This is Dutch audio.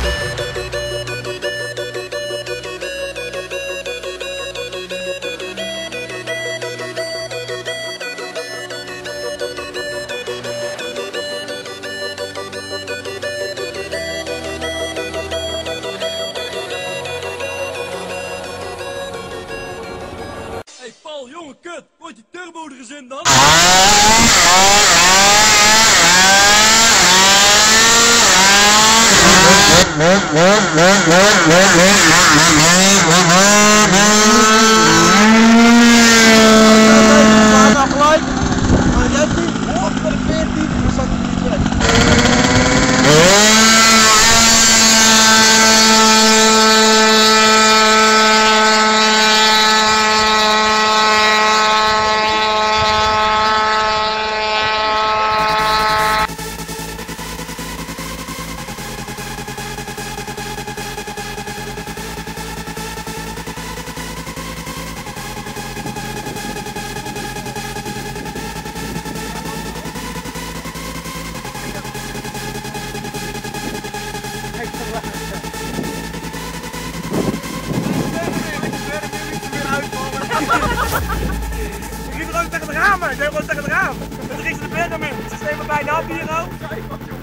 Hey Paul, jongen, kut! Wordt die turbo er eens in dan? Nou gelijk, maar 13, of voor de 14, dan zat hij niet weg. Ik liep er ook tegen de ramen, ik liep gewoon tegen de ramen. En toen ging ze de berg aan mee. Ze steven bijna op hier ook.